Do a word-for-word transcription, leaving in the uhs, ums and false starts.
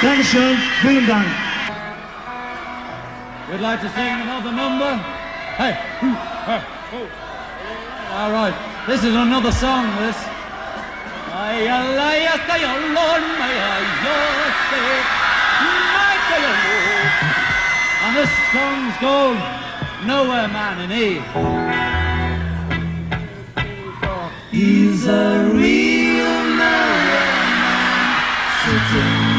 Dankeschön, vielen Dank. We'd like to sing another number. Hey, all right. This is another song. This. And this song's called Nowhere Man in E. He's a real nowhere man sitting